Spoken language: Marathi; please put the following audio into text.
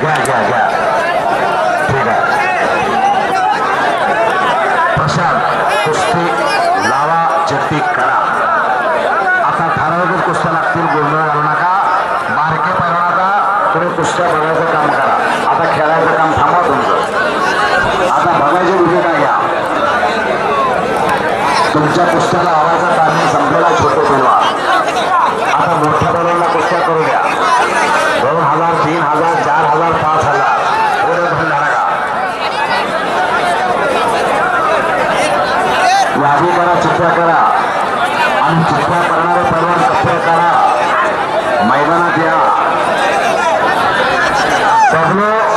घ्या घ्या घ्या ठीक आहे. प्रशांत कुस्ती लावा चिठ्ठी करा. आता ठराविक कुस्त्या लागतील, गोंधळ घालू नका. बारके पैलवानाचा तुम्ही कुस्त्या बघायचं काम करा. आता खेळायचं काम थांबवा तुमचं. आता बघायचे विजय काय घ्या. तुमच्या कुस्त्याला आवाजा टायमिंग संपलेला छोटे पैलवान. आता मोठ्या पैलवानाला कुस्त्या करू द्या. 2000 3000 4000 5000 एवढं पण झाला का. यादी करा, चिठ्ठ्या करा आणि चिठ्ठ्या करणारे पैलवान कप्पे करा. मैदानात या. सगळे